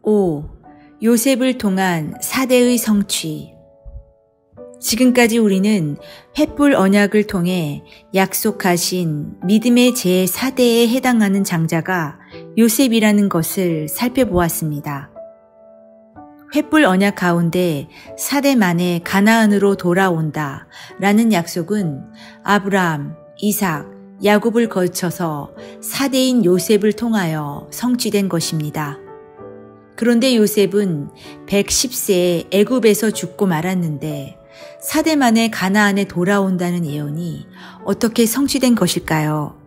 5. 요셉을 통한 4대의 성취. 지금까지 우리는 횃불 언약을 통해 약속하신 믿음의 제4대에 해당하는 장자가 요셉이라는 것을 살펴보았습니다. 횃불 언약 가운데 4대 만에 가나안으로 돌아온다 라는 약속은 아브라함, 이삭, 야곱을 거쳐서 4대인 요셉을 통하여 성취된 것입니다. 그런데 요셉은 110세에 애굽에서 죽고 말았는데 4대 만에 가나안에 돌아온다는 예언이 어떻게 성취된 것일까요?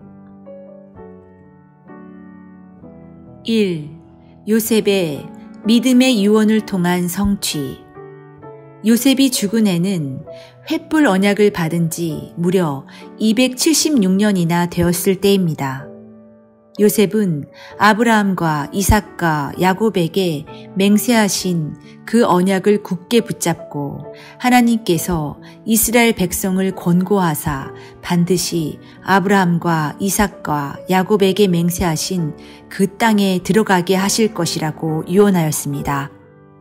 1. 요셉의 믿음의 유언을 통한 성취. 요셉이 죽은 해는 횃불 언약을 받은 지 무려 276년이나 되었을 때입니다. 요셉은 아브라함과 이삭과 야곱에게 맹세하신 그 언약을 굳게 붙잡고 하나님께서 이스라엘 백성을 권고하사 반드시 아브라함과 이삭과 야곱에게 맹세하신 그 땅에 들어가게 하실 것이라고 유언하였습니다.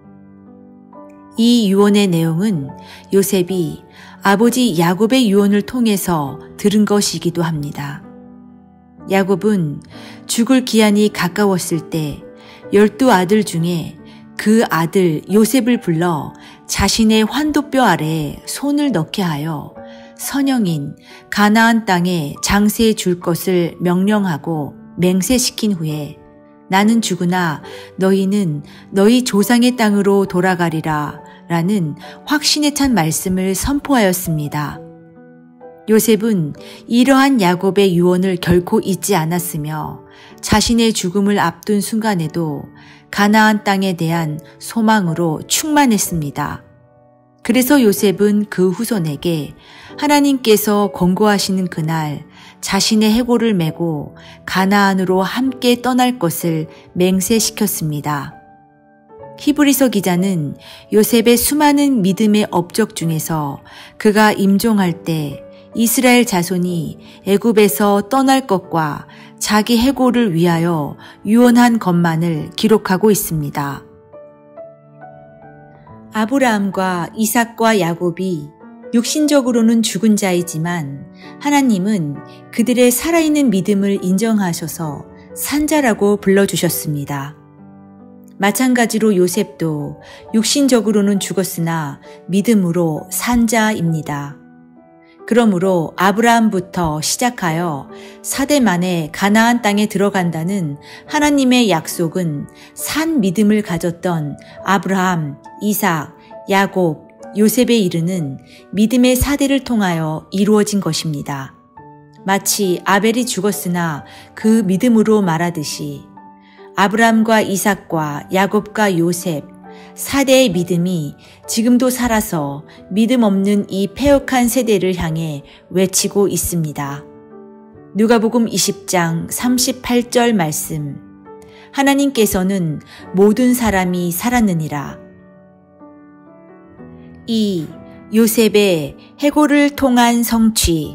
이 유언의 내용은 요셉이 아버지 야곱의 유언을 통해서 들은 것이기도 합니다. 야곱은 죽을 기한이 가까웠을 때 12아들 중에 그 아들 요셉을 불러 자신의 환도뼈 아래 손을 넣게 하여 선영인 가나안 땅에 장세해 줄 것을 명령하고 맹세시킨 후에 나는 죽으나 너희는 너희 조상의 땅으로 돌아가리라 라는 확신에 찬 말씀을 선포하였습니다. 요셉은 이러한 야곱의 유언을 결코 잊지 않았으며 자신의 죽음을 앞둔 순간에도 가나안 땅에 대한 소망으로 충만했습니다. 그래서 요셉은 그 후손에게 하나님께서 권고하시는 그날 자신의 해골을 메고 가나안으로 함께 떠날 것을 맹세시켰습니다. 히브리서 기자는 요셉의 수많은 믿음의 업적 중에서 그가 임종할 때 이스라엘 자손이 애굽에서 떠날 것과 자기 해골을 위하여 유언한 것만을 기록하고 있습니다. 아브라함과 이삭과 야곱이 육신적으로는 죽은 자이지만 하나님은 그들의 살아있는 믿음을 인정하셔서 산자라고 불러주셨습니다. 마찬가지로 요셉도 육신적으로는 죽었으나 믿음으로 산자입니다. 그러므로 아브라함부터 시작하여 4대 만에 가나안 땅에 들어간다는 하나님의 약속은 산 믿음을 가졌던 아브라함, 이삭, 야곱, 요셉에 이르는 믿음의 4대를 통하여 이루어진 것입니다. 마치 아벨이 죽었으나 그 믿음으로 말하듯이 아브라함과 이삭과 야곱과 요셉 4대의 믿음이 지금도 살아서 믿음 없는 이 패역한 세대를 향해 외치고 있습니다. 누가복음 20장 38절 말씀. 하나님께서는 모든 사람이 살았느니라. 2. 요셉의 해골을 통한 성취.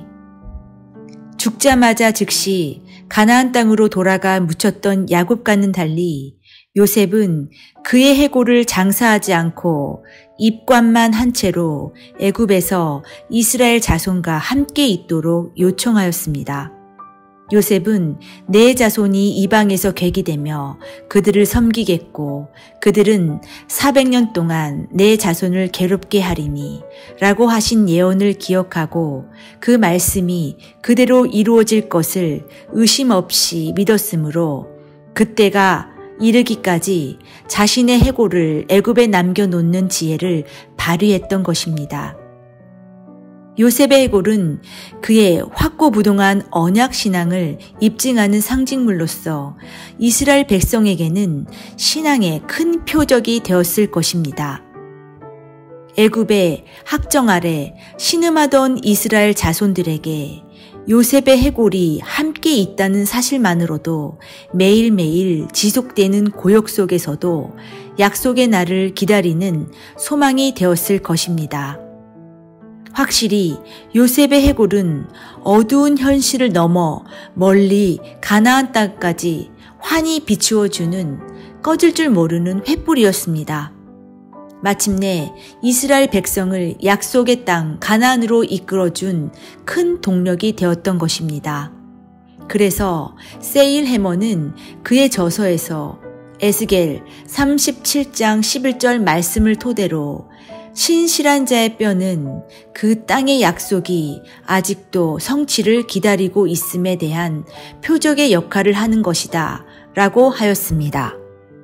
죽자마자 즉시 가나안 땅으로 돌아가 묻혔던 야곱과는 달리 요셉은 그의 해골을 장사하지 않고 입관만 한 채로 애굽에서 이스라엘 자손과 함께 있도록 요청하였습니다. 요셉은 내 자손이 이방에서 궤기되며 그들을 섬기겠고 그들은 400년 동안 내 자손을 괴롭게 하리니 라고 하신 예언을 기억하고 그 말씀이 그대로 이루어질 것을 의심 없이 믿었으므로 그때가 이르기까지 자신의 해골을 애굽에 남겨놓는 지혜를 발휘했던 것입니다. 요셉의 해골은 그의 확고부동한 언약신앙을 입증하는 상징물로서 이스라엘 백성에게는 신앙의 큰 표적이 되었을 것입니다. 애굽의 학정 아래 신음하던 이스라엘 자손들에게 요셉의 해골이 함께 있다는 사실만으로도 매일매일 지속되는 고역 속에서도 약속의 날을 기다리는 소망이 되었을 것입니다. 확실히 요셉의 해골은 어두운 현실을 넘어 멀리 가나안 땅까지 환히 비추어주는 꺼질 줄 모르는 횃불이었습니다. 마침내 이스라엘 백성을 약속의 땅 가나안으로 이끌어준 큰 동력이 되었던 것입니다. 그래서 세일 해머는 그의 저서에서 에스겔 37장 11절 말씀을 토대로 신실한 자의 뼈는 그 땅의 약속이 아직도 성취를 기다리고 있음에 대한 표적의 역할을 하는 것이다 라고 하였습니다.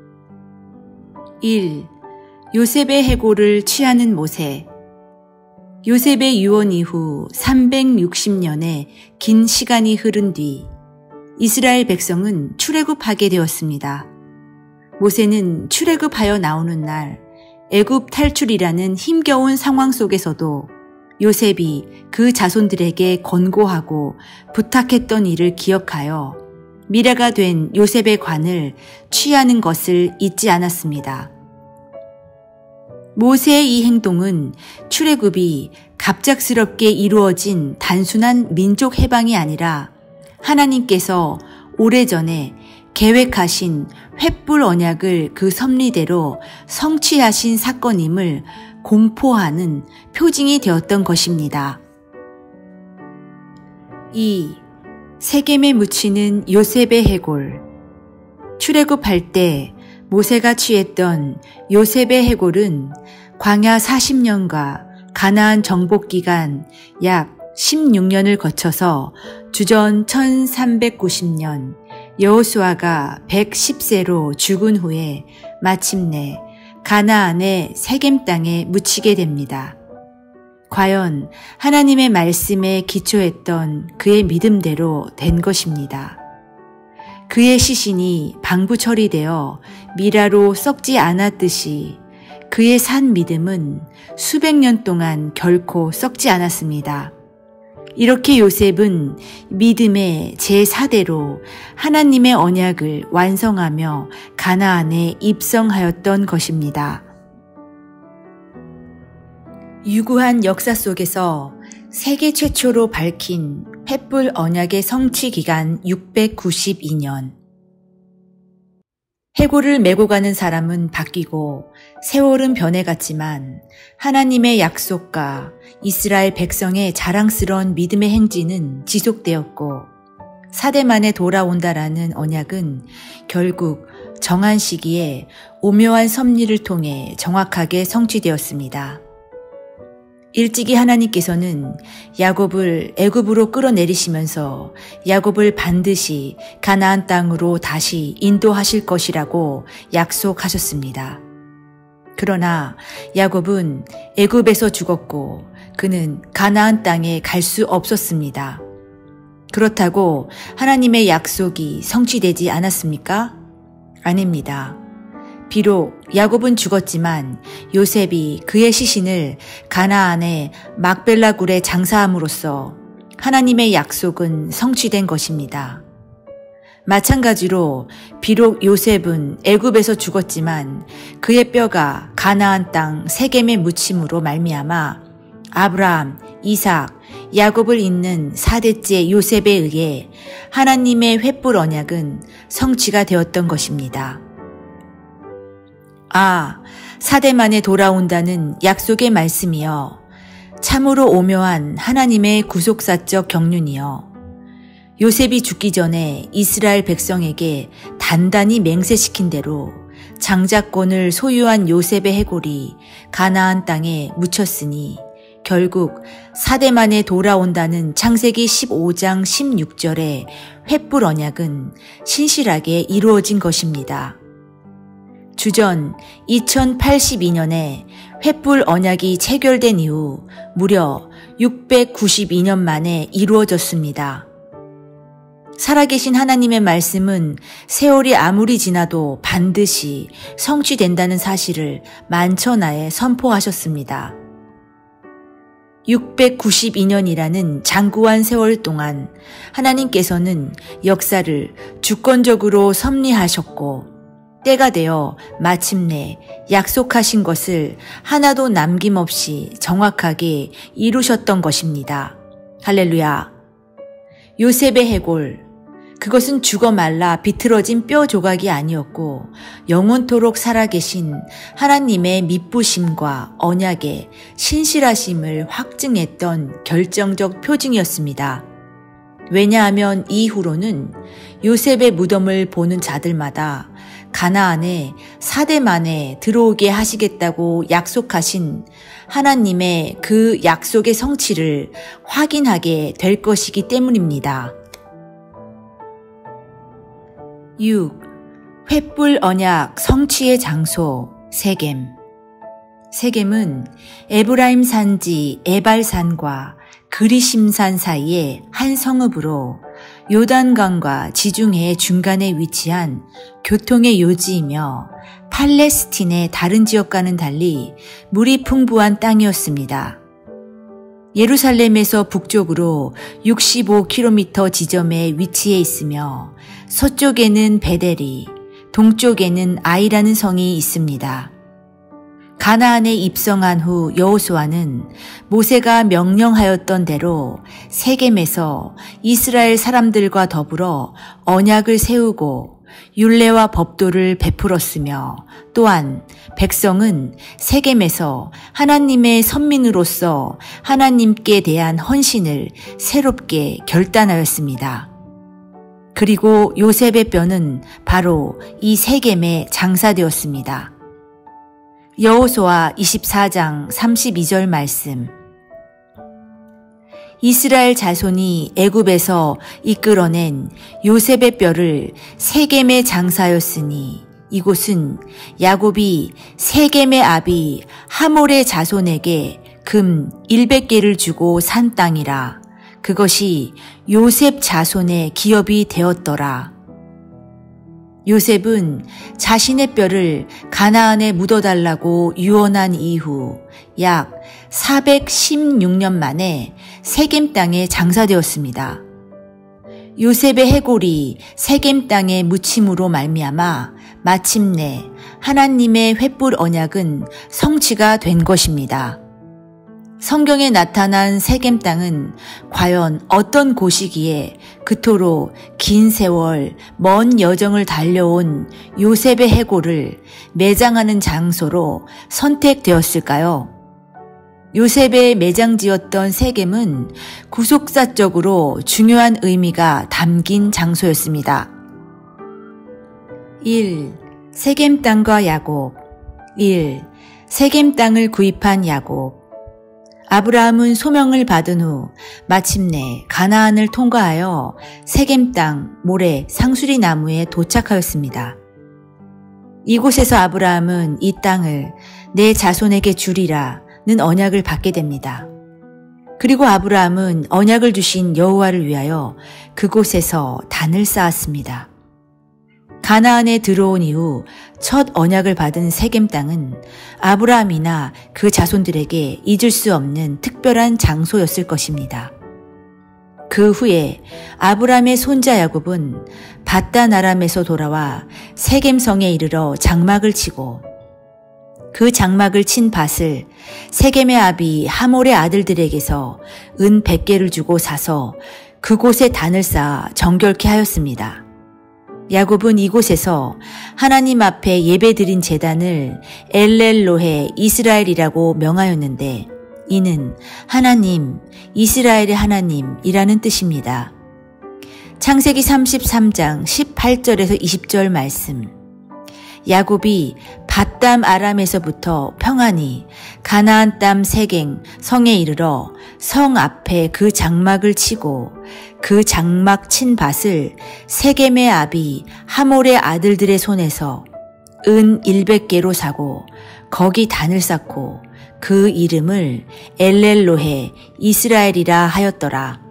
1. 요셉의 해골을 취하는 모세. 요셉의 유언 이후 360년의 긴 시간이 흐른 뒤 이스라엘 백성은 출애굽하게 되었습니다. 모세는 출애굽하여 나오는 날 애굽 탈출이라는 힘겨운 상황 속에서도 요셉이 그 자손들에게 권고하고 부탁했던 일을 기억하여 미래가 된 요셉의 관을 취하는 것을 잊지 않았습니다. 모세의 이 행동은 출애굽이 갑작스럽게 이루어진 단순한 민족 해방이 아니라 하나님께서 오래전에 계획하신 횃불 언약을 그 섭리대로 성취하신 사건임을 공포하는 표징이 되었던 것입니다. 2. 세겜에 묻히는 요셉의 해골. 출애굽할 때 모세가 취했던 요셉의 해골은 광야 40년과 가나안 정복 기간 약 16년을 거쳐서 주전 1390년 여호수아가 110세로 죽은 후에 마침내 가나안의 세겜 땅에 묻히게 됩니다. 과연 하나님의 말씀에 기초했던 그의 믿음대로 된 것입니다. 그의 시신이 방부 처리되어 미라로 썩지 않았듯이 그의 산 믿음은 수백 년 동안 결코 썩지 않았습니다. 이렇게 요셉은 믿음의 제4대로 하나님의 언약을 완성하며 가나안에 입성하였던 것입니다. 유구한 역사 속에서 세계 최초로 밝힌 횃불 언약의 성취 기간 692년. 해골을 메고 가는 사람은 바뀌고 세월은 변해갔지만 하나님의 약속과 이스라엘 백성의 자랑스러운 믿음의 행진은 지속되었고 4대 만에 돌아온다라는 언약은 결국 정한 시기에 오묘한 섭리를 통해 정확하게 성취되었습니다. 일찍이 하나님께서는 야곱을 애굽으로 끌어내리시면서 야곱을 반드시 가나안 땅으로 다시 인도하실 것이라고 약속하셨습니다. 그러나 야곱은 애굽에서 죽었고 그는 가나안 땅에 갈 수 없었습니다. 그렇다고 하나님의 약속이 성취되지 않았습니까? 아닙니다. 비록 야곱은 죽었지만 요셉이 그의 시신을 가나안의 막벨라 굴에 장사함으로써 하나님의 약속은 성취된 것입니다. 마찬가지로 비록 요셉은 애굽에서 죽었지만 그의 뼈가 가나안 땅 세겜에 묻힘으로 말미암아 아브라함, 이삭, 야곱을 잇는 4대째 요셉에 의해 하나님의 횃불 언약은 성취가 되었던 것입니다. 4대 만에 돌아온다는 약속의 말씀이여 참으로 오묘한 하나님의 구속사적 경륜이여 요셉이 죽기 전에 이스라엘 백성에게 단단히 맹세시킨 대로 장자권을 소유한 요셉의 해골이 가나안 땅에 묻혔으니 결국 4대 만에 돌아온다는 창세기 15장 16절의 횃불 언약은 신실하게 이루어진 것입니다. 주전 2082년에 횃불 언약이 체결된 이후 무려 692년 만에 이루어졌습니다. 살아계신 하나님의 말씀은 세월이 아무리 지나도 반드시 성취된다는 사실을 만천하에 선포하셨습니다. 692년이라는 장구한 세월 동안 하나님께서는 역사를 주권적으로 섭리하셨고 때가 되어 마침내 약속하신 것을 하나도 남김없이 정확하게 이루셨던 것입니다. 할렐루야. 요셉의 해골, 그것은 죽어 말라 비틀어진 뼈 조각이 아니었고 영원토록 살아계신 하나님의 미쁘심과 언약의 신실하심을 확증했던 결정적 표징이었습니다. 왜냐하면 이후로는 요셉의 무덤을 보는 자들마다 가나안에 4대 만에 들어오게 하시겠다고 약속하신 하나님의 그 약속의 성취를 확인하게 될 것이기 때문입니다. 6. 횃불 언약 성취의 장소 세겜. 세겜은 에브라임 산지 에발산과 그리심산 사이의 한 성읍으로 요단강과 지중해 중간에 위치한 교통의 요지이며 팔레스틴의 다른 지역과는 달리 물이 풍부한 땅이었습니다. 예루살렘에서 북쪽으로 65km 지점에 위치해 있으며 서쪽에는 베델이, 동쪽에는 아이라는 성이 있습니다. 가나안에 입성한 후 여호수아는 모세가 명령하였던 대로 세겜에서 이스라엘 사람들과 더불어 언약을 세우고 율례와 법도를 베풀었으며 또한 백성은 세겜에서 하나님의 선민으로서 하나님께 대한 헌신을 새롭게 결단하였습니다. 그리고 요셉의 뼈는 바로 이 세겜에 장사되었습니다. 여호수아 24장 32절 말씀. 이스라엘 자손이 애굽에서 이끌어낸 요셉의 뼈를 세겜에 장사하였으니 이곳은 야곱이 세겜의 아비 하몰의 자손에게 금 100개를 주고 산 땅이라. 그것이 요셉 자손의 기업이 되었더라. 요셉은 자신의 뼈를 가나안에 묻어달라고 유언한 이후 약 416년 만에 세겜 땅에 장사되었습니다. 요셉의 해골이 세겜 땅에 묻힘으로 말미암아 마침내 하나님의 횃불 언약은 성취가 된 것입니다. 성경에 나타난 세겜 땅은 과연 어떤 곳이기에 그토록 긴 세월 먼 여정을 달려온 요셉의 해골을 매장하는 장소로 선택되었을까요? 요셉의 매장지였던 세겜은 구속사적으로 중요한 의미가 담긴 장소였습니다. 1. 세겜 땅과 야곱. 1. 세겜 땅을 구입한 야곱. 아브라함은 소명을 받은 후 마침내 가나안을 통과하여 세겜 땅 모래 상수리 나무에 도착하였습니다. 이곳에서 아브라함은 이 땅을 내 자손에게 주리라는 언약을 받게 됩니다. 그리고 아브라함은 언약을 주신 여호와를 위하여 그곳에서 단을 쌓았습니다. 가나안에 들어온 이후 첫 언약을 받은 세겜 땅은 아브라함이나 그 자손들에게 잊을 수 없는 특별한 장소였을 것입니다. 그 후에 아브라함의 손자 야곱은 밧단 아람에서 돌아와 세겜성에 이르러 장막을 치고 그 장막을 친 밭을 세겜의 아비 하몰의 아들들에게서 은 100개를 주고 사서 그곳에 단을 쌓아 정결케 하였습니다. 야곱은 이곳에서 하나님 앞에 예배드린 제단을 엘렐로헤 이스라엘이라고 명하였는데 이는 하나님, 이스라엘의 하나님이라는 뜻입니다. 창세기 33장 18절에서 20절 말씀. 야곱이 밧담 아람에서부터 평안히 가나안 땅 세겜 성에 이르러 성 앞에 그 장막을 치고 그 장막 친 밭을 세겜의 아비 하몰의 아들들의 손에서 은 100개로 사고 거기 단을 쌓고 그 이름을 엘렐로헤 이스라엘이라 하였더라.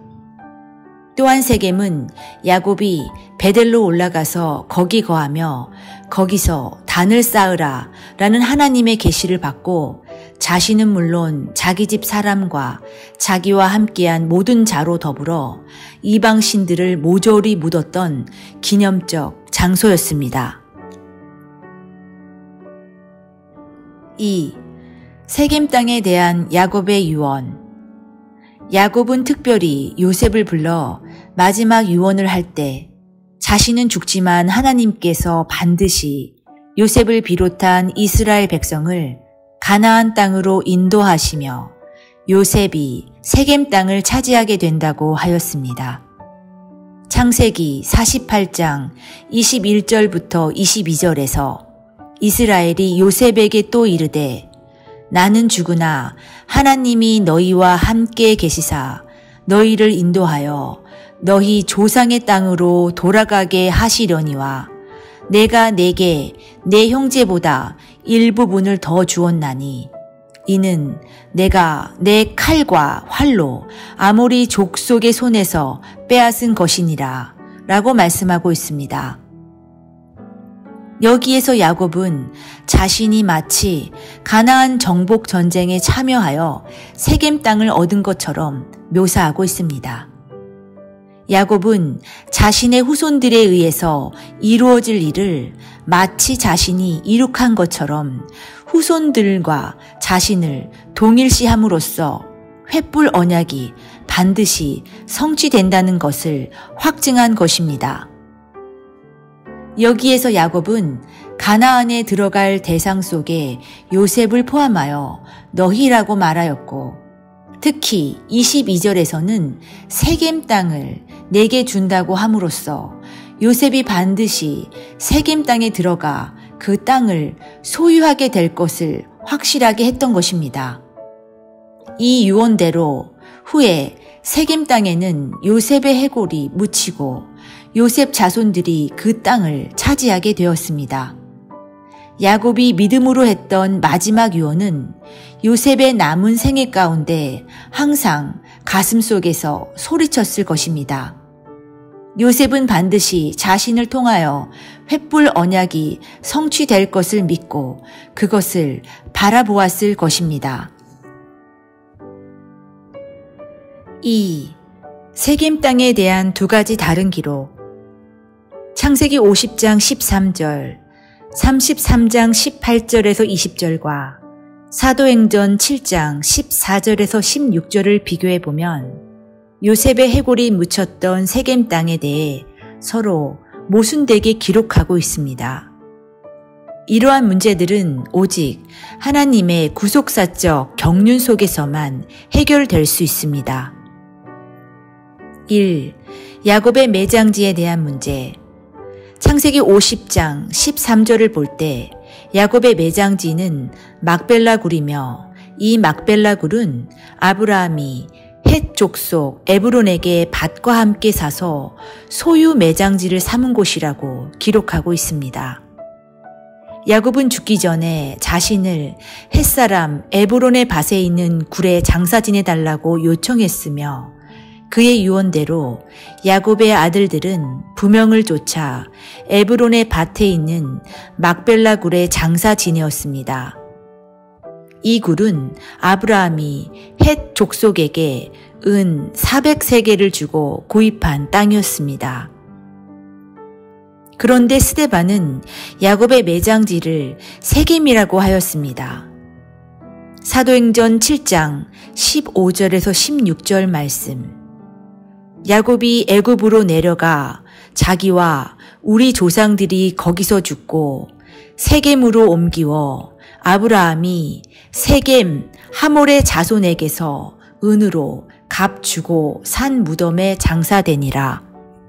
또한 세겜은 야곱이 베델로 올라가서 거기 거하며 거기서 단을 쌓으라 라는 하나님의 계시를 받고 자신은 물론 자기 집 사람과 자기와 함께한 모든 자로 더불어 이방 신들을 모조리 묻었던 기념적 장소였습니다. 2. 세겜 땅에 대한 야곱의 유언. 야곱은 특별히 요셉을 불러 마지막 유언을 할 때 자신은 죽지만 하나님께서 반드시 요셉을 비롯한 이스라엘 백성을 가나안 땅으로 인도하시며 요셉이 세겜 땅을 차지하게 된다고 하였습니다. 창세기 48장 21절부터 22절에서 이스라엘이 요셉에게 또 이르되 나는 죽으나 하나님이 너희와 함께 계시사 너희를 인도하여 너희 조상의 땅으로 돌아가게 하시려니와 내가 내게 내 형제보다 일부분을 더 주었나니 이는 내가 내 칼과 활로 아모리 족속의 손에서 빼앗은 것이니라 라고 말씀하고 있습니다. 여기에서 야곱은 자신이 마치 가나안 정복 전쟁에 참여하여 세겜 땅을 얻은 것처럼 묘사하고 있습니다. 야곱은 자신의 후손들에 의해서 이루어질 일을 마치 자신이 이룩한 것처럼 후손들과 자신을 동일시함으로써 횃불 언약이 반드시 성취된다는 것을 확증한 것입니다. 여기에서 야곱은 가나안에 들어갈 대상 속에 요셉을 포함하여 너희라고 말하였고 특히 22절에서는 세겜 땅을 내게 준다고 함으로써 요셉이 반드시 세겜 땅에 들어가 그 땅을 소유하게 될 것을 확실하게 했던 것입니다. 이 유언대로 후에 세겜 땅에는 요셉의 해골이 묻히고 요셉 자손들이 그 땅을 차지하게 되었습니다. 야곱이 믿음으로 했던 마지막 유언은 요셉의 남은 생애 가운데 항상 가슴속에서 소리쳤을 것입니다. 요셉은 반드시 자신을 통하여 횃불 언약이 성취될 것을 믿고 그것을 바라보았을 것입니다. 2. 세겜 땅에 대한 두 가지 다른 기록. 창세기 50장 13절, 33장 18절에서 20절과 사도행전 7장 14절에서 16절을 비교해 보면 요셉의 해골이 묻혔던 세겜 땅에 대해 서로 모순되게 기록하고 있습니다. 이러한 문제들은 오직 하나님의 구속사적 경륜 속에서만 해결될 수 있습니다. 1. 야곱의 매장지에 대한 문제. 창세기 50장 13절을 볼 때 야곱의 매장지는 막벨라 굴이며 이 막벨라 굴은 아브라함이 헷 족속 에브론에게 밭과 함께 사서 소유 매장지를 삼은 곳이라고 기록하고 있습니다. 야곱은 죽기 전에 자신을 헷사람 에브론의 밭에 있는 굴에 장사 지내달라고 요청했으며 그의 유언대로 야곱의 아들들은 부명을 쫓아 에브론의 밭에 있는 막벨라 굴에 장사 지내었습니다. 이 굴은 아브라함이 헷 족속에게 은 400세겔을 주고 구입한 땅이었습니다. 그런데 스데반은 야곱의 매장지를 세겜이라고 하였습니다. 사도행전 7장 15절에서 16절 말씀. 야곱이 애굽으로 내려가 자기와 우리 조상들이 거기서 죽고 세겜으로 옮기워 아브라함이 세겜 하몰의 자손에게서 은으로 값 주고 산 무덤에 장사되니라.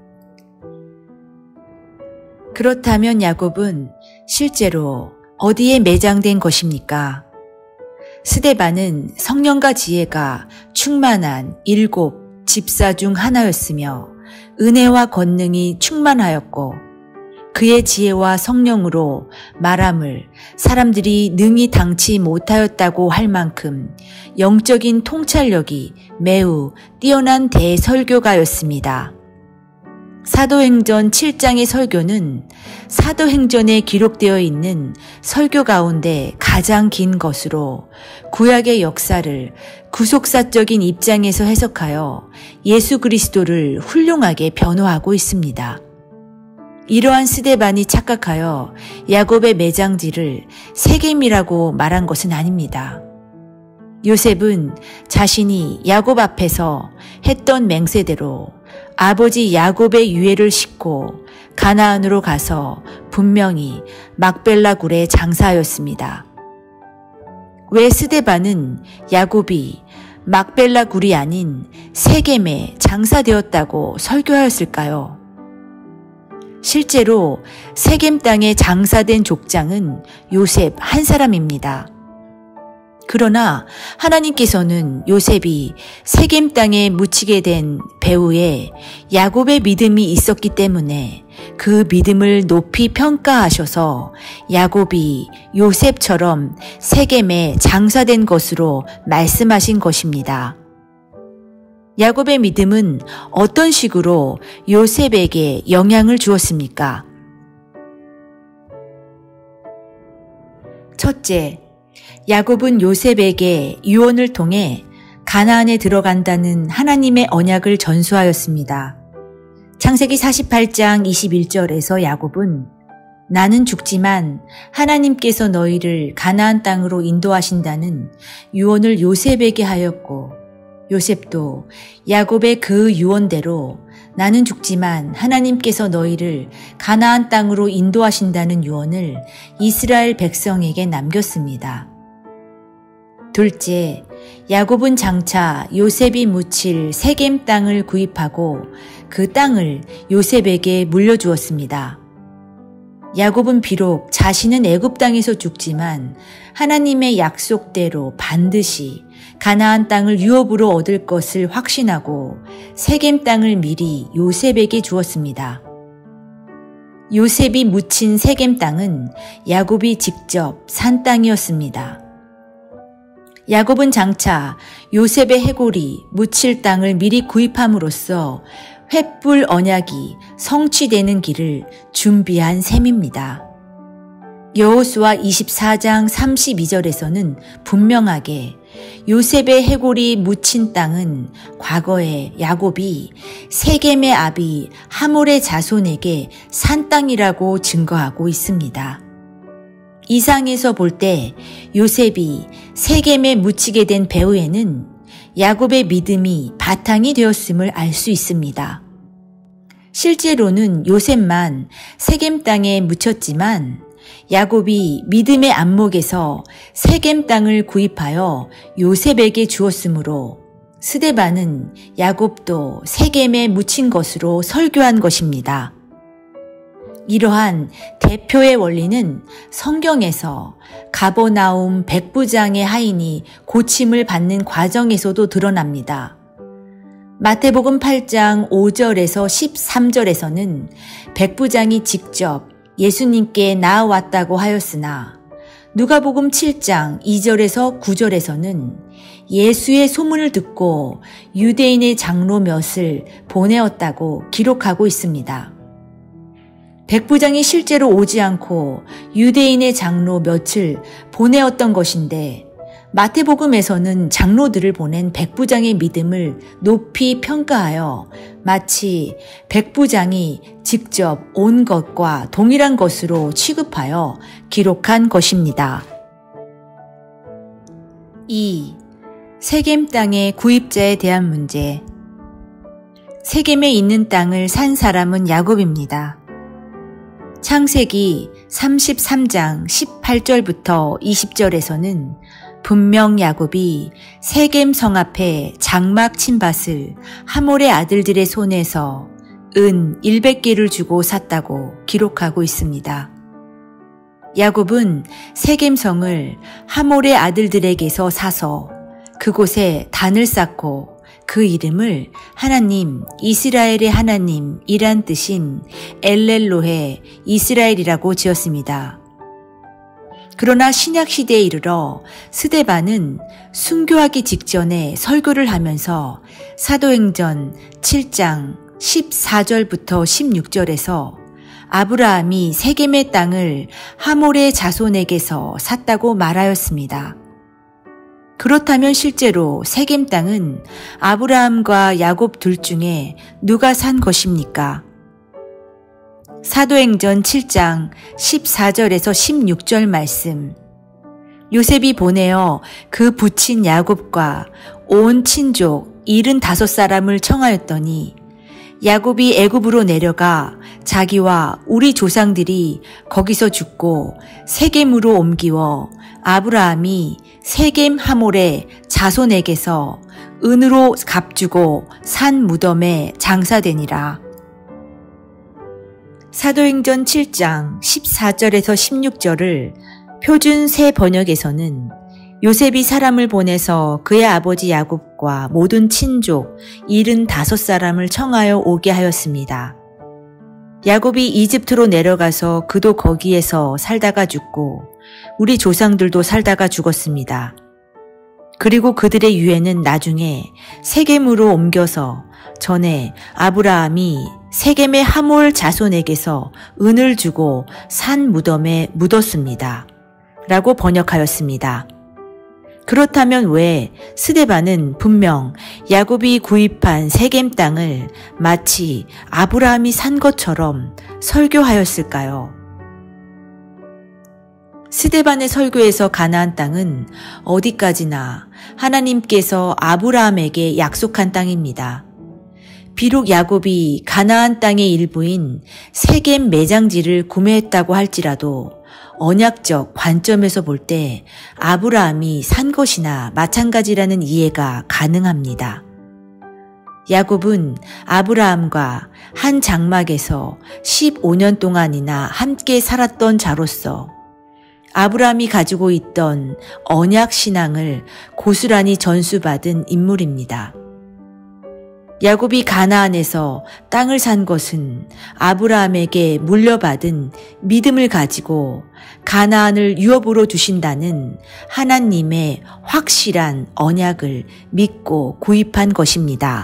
그렇다면 야곱은 실제로 어디에 매장된 것입니까? 스데반은 성령과 지혜가 충만한 7 집사 중 하나였으며 은혜와 권능이 충만하였고 그의 지혜와 성령으로 말함을 사람들이 능히 당치 못하였다고 할 만큼 영적인 통찰력이 매우 뛰어난 대설교가였습니다. 사도행전 7장의 설교는 사도행전에 기록되어 있는 설교 가운데 가장 긴 것으로 구약의 역사를 구속사적인 입장에서 해석하여 예수 그리스도를 훌륭하게 변호하고 있습니다. 이러한 스데반이 착각하여 야곱의 매장지를 세겜이라고 말한 것은 아닙니다. 요셉은 자신이 야곱 앞에서 했던 맹세대로 아버지 야곱의 유해를 싣고 가나안으로 가서 분명히 막벨라 굴에 장사하였습니다. 왜 스데반은 야곱이 막벨라 굴이 아닌 세겜에 장사되었다고 설교하였을까요? 실제로 세겜 땅에 장사된 족장은 요셉 한 사람입니다. 그러나 하나님께서는 요셉이 세겜 땅에 묻히게 된 배후에 야곱의 믿음이 있었기 때문에 그 믿음을 높이 평가하셔서 야곱이 요셉처럼 세겜에 장사된 것으로 말씀하신 것입니다. 야곱의 믿음은 어떤 식으로 요셉에게 영향을 주었습니까? 첫째, 야곱은 요셉에게 유언을 통해 가나안에 들어간다는 하나님의 언약을 전수하였습니다. 창세기 48장 21절에서 야곱은 나는 죽지만 하나님께서 너희를 가나안 땅으로 인도하신다는 유언을 요셉에게 하였고 요셉도 야곱의 그 유언대로 나는 죽지만 하나님께서 너희를 가나안 땅으로 인도하신다는 유언을 이스라엘 백성에게 남겼습니다. 둘째, 야곱은 장차 요셉이 묻힐 세겜 땅을 구입하고 그 땅을 요셉에게 물려주었습니다. 야곱은 비록 자신은 애굽 땅에서 죽지만 하나님의 약속대로 반드시 가나안 땅을 유업으로 얻을 것을 확신하고 세겜 땅을 미리 요셉에게 주었습니다. 요셉이 묻힌 세겜 땅은 야곱이 직접 산 땅이었습니다. 야곱은 장차 요셉의 해골이 묻힐 땅을 미리 구입함으로써 횃불 언약이 성취되는 길을 준비한 셈입니다. 여호수아 24장 32절에서는 분명하게 요셉의 해골이 묻힌 땅은 과거에 야곱이 세겜의 아비 하몰의 자손에게 산 땅이라고 증거하고 있습니다. 이상에서 볼 때 요셉이 세겜에 묻히게 된 배후에는 야곱의 믿음이 바탕이 되었음을 알 수 있습니다. 실제로는 요셉만 세겜 땅에 묻혔지만 야곱이 믿음의 안목에서 세겜 땅을 구입하여 요셉에게 주었으므로 스데반은 야곱도 세겜에 묻힌 것으로 설교한 것입니다. 이러한 대표의 원리는 성경에서 가버나움 백부장의 하인이 고침을 받는 과정에서도 드러납니다. 마태복음 8장 5절에서 13절에서는 백부장이 직접 예수님께 나아왔다고 하였으나 누가복음 7장 2절에서 9절에서는 예수의 소문을 듣고 유대인의 장로 몇을 보내었다고 기록하고 있습니다. 백부장이 실제로 오지 않고 유대인의 장로 몇을 보내었던 것인데 마태복음에서는 장로들을 보낸 백부장의 믿음을 높이 평가하여 마치 백부장이 직접 온 것과 동일한 것으로 취급하여 기록한 것입니다. 2. 세겜 땅의 구입자에 대한 문제. 세겜에 있는 땅을 산 사람은 야곱입니다. 창세기 33장 18절부터 20절에서는 분명 야곱이 세겜 성 앞에 장막 친 밭을 하몰의 아들들의 손에서 은 100개를 주고 샀다고 기록하고 있습니다. 야곱은 세겜 성을 하몰의 아들들에게서 사서 그곳에 단을 쌓고 그 이름을 하나님, 이스라엘의 하나님이란 뜻인 엘렐로헤 이스라엘이라고 지었습니다. 그러나 신약시대에 이르러 스데반은 순교하기 직전에 설교를 하면서 사도행전 7장 14절부터 16절에서 아브라함이 세겜의 땅을 하몰의 자손에게서 샀다고 말하였습니다. 그렇다면 실제로 세겜 땅은 아브라함과 야곱 둘 중에 누가 산 것입니까? 사도행전 7장 14절에서 16절 말씀. 요셉이 보내어 그 부친 야곱과 온 친족 75사람을 청하였더니 야곱이 애굽으로 내려가 자기와 우리 조상들이 거기서 죽고 세겜으로 옮기워 아브라함이 세겜 하몰의 자손에게서 은으로 값주고 산 무덤에 장사되니라. 사도행전 7장 14절에서 16절을 표준 새 번역에서는 요셉이 사람을 보내서 그의 아버지 야곱과 모든 친족 75사람을 청하여 오게 하였습니다. 야곱이 이집트로 내려가서 그도 거기에서 살다가 죽고 우리 조상들도 살다가 죽었습니다. 그리고 그들의 유해는 나중에 세겜으로 옮겨서 전에 아브라함이 세겜의 하몰 자손에게서 은을 주고 산 무덤에 묻었습니다. 라고 번역하였습니다. 그렇다면 왜 스데반은 분명 야곱이 구입한 세겜 땅을 마치 아브라함이 산 것처럼 설교하였을까요? 스데반의 설교에서 가나안 땅은 어디까지나 하나님께서 아브라함에게 약속한 땅입니다. 비록 야곱이 가나안 땅의 일부인 세겜 매장지를 구매했다고 할지라도 언약적 관점에서 볼 때 아브라함이 산 것이나 마찬가지라는 이해가 가능합니다. 야곱은 아브라함과 한 장막에서 15년 동안이나 함께 살았던 자로서 아브라함이 가지고 있던 언약 신앙을 고스란히 전수받은 인물입니다. 야곱이 가나안에서 땅을 산 것은 아브라함에게 물려받은 믿음을 가지고 가나안을 유업으로 주신다는 하나님의 확실한 언약을 믿고 구입한 것입니다.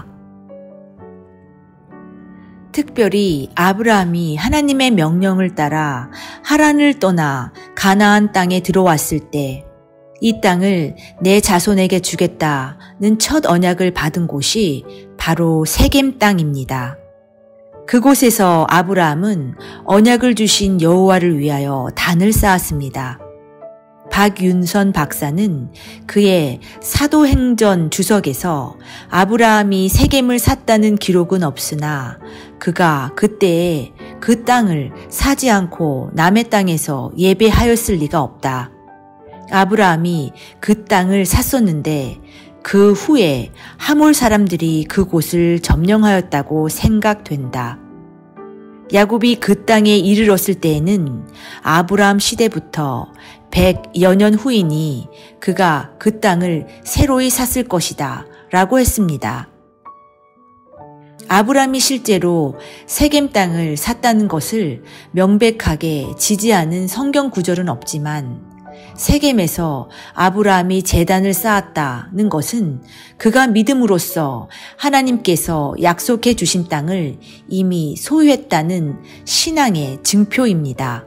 특별히 아브라함이 하나님의 명령을 따라 하란을 떠나 가나안 땅에 들어왔을 때 이 땅을 내 자손에게 주겠다는 첫 언약을 받은 곳이 바로 세겜 땅입니다. 그곳에서 아브라함은 언약을 주신 여호와를 위하여 단을 쌓았습니다. 박윤선 박사는 그의 사도행전 주석에서 아브라함이 세겜을 샀다는 기록은 없으나 그가 그때에 그 땅을 사지 않고 남의 땅에서 예배하였을 리가 없다. 아브라함이 그 땅을 샀었는데 그 후에 하몰 사람들이 그곳을 점령하였다고 생각된다. 야곱이 그 땅에 이르렀을 때에는 아브라함 시대부터 100여 년 후이니 그가 그 땅을 새로이 샀을 것이다 라고 했습니다. 아브라함이 실제로 세겜 땅을 샀다는 것을 명백하게 지지하는 성경 구절은 없지만 세겜에서 아브라함이 제단을 쌓았다는 것은 그가 믿음으로써 하나님께서 약속해 주신 땅을 이미 소유했다는 신앙의 증표입니다.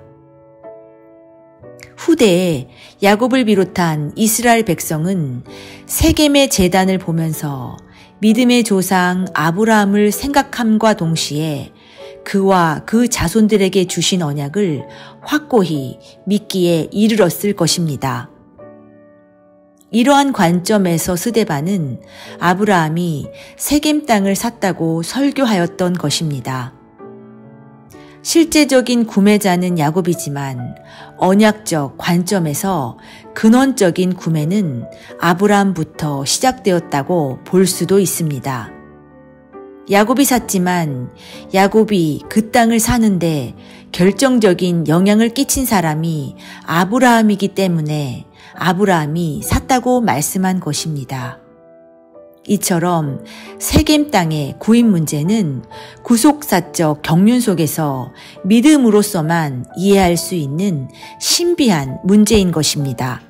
후대에 야곱을 비롯한 이스라엘 백성은 세겜의 제단을 보면서 믿음의 조상 아브라함을 생각함과 동시에 그와 그 자손들에게 주신 언약을 확고히 믿기에 이르렀을 것입니다. 이러한 관점에서 스데반은 아브라함이 세겜 땅을 샀다고 설교하였던 것입니다. 실제적인 구매자는 야곱이지만 언약적 관점에서 근원적인 구매는 아브라함부터 시작되었다고 볼 수도 있습니다. 야곱이 샀지만 야곱이 그 땅을 사는데 결정적인 영향을 끼친 사람이 아브라함이기 때문에 아브라함이 샀다고 말씀한 것입니다. 이처럼 세겜 땅의 구입 문제는 구속사적 경륜 속에서 믿음으로서만 이해할 수 있는 신비한 문제인 것입니다.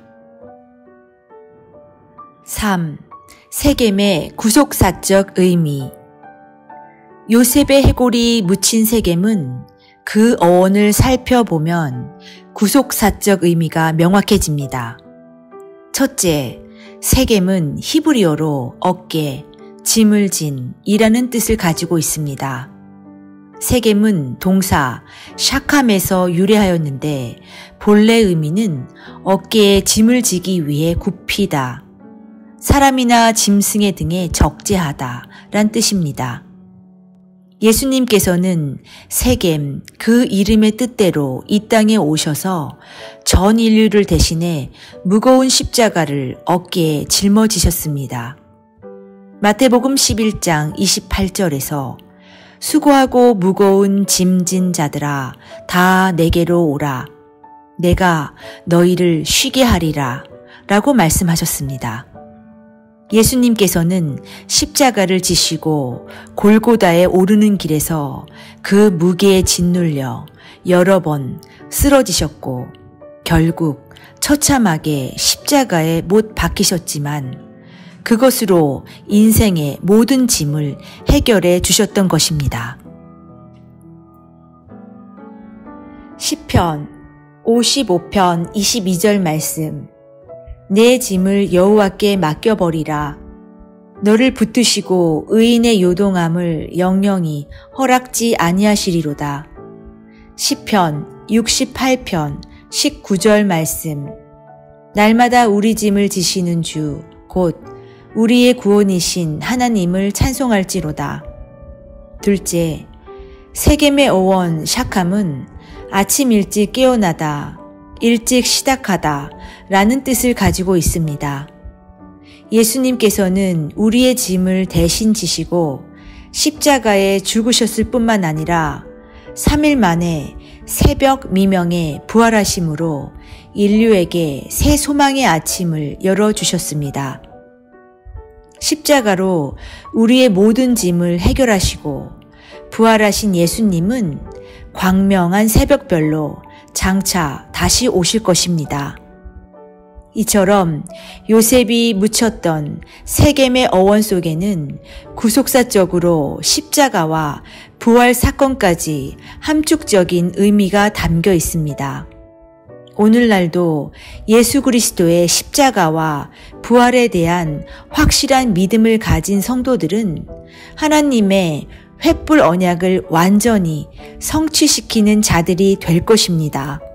3. 세겜의 구속사적 의미. 요셉의 해골이 묻힌 세겜은 그 어원을 살펴보면 구속사적 의미가 명확해집니다. 첫째, 세겜은 히브리어로 어깨, 짐을 진 이라는 뜻을 가지고 있습니다. 세겜은 동사 샤캄에서 유래하였는데 본래 의미는 어깨에 짐을 지기 위해 굽히다, 사람이나 짐승의 등에 적재하다 란 뜻입니다. 예수님께서는 세겜, 그 이름의 뜻대로 이 땅에 오셔서 전 인류를 대신해 무거운 십자가를 어깨에 짊어지셨습니다. 마태복음 11장 28절에서 수고하고 무거운 짐진 자들아 다 내게로 오라. 내가 너희를 쉬게 하리라 라고 말씀하셨습니다. 예수님께서는 십자가를 지시고 골고다에 오르는 길에서 그 무게에 짓눌려 여러 번 쓰러지셨고 결국 처참하게 십자가에 못 박히셨지만 그것으로 인생의 모든 짐을 해결해 주셨던 것입니다. 시편 55편 22절 말씀. 내 짐을 여호와께 맡겨버리라. 너를 붙드시고 의인의 요동함을 영영히 허락지 아니하시리로다. 시편 68편 19절 말씀. 날마다 우리 짐을 지시는 주, 곧 우리의 구원이신 하나님을 찬송할지로다. 둘째, 세겜의 어원 샤캄은 아침 일찍 깨어나다, 일찍 시작하다 라는 뜻을 가지고 있습니다. 예수님께서는 우리의 짐을 대신 지시고 십자가에 죽으셨을 뿐만 아니라 3일 만에 새벽 미명에 부활하심으로 인류에게 새 소망의 아침을 열어주셨습니다. 십자가로 우리의 모든 짐을 해결하시고 부활하신 예수님은 광명한 새벽별로 장차 다시 오실 것입니다. 이처럼 요셉이 묻혔던 세겜의 어원 속에는 구속사적으로 십자가와 부활 사건까지 함축적인 의미가 담겨 있습니다. 오늘날도 예수 그리스도의 십자가와 부활에 대한 확실한 믿음을 가진 성도들은 하나님의 횃불 언약을 완전히 성취시키는 자들이 될 것입니다.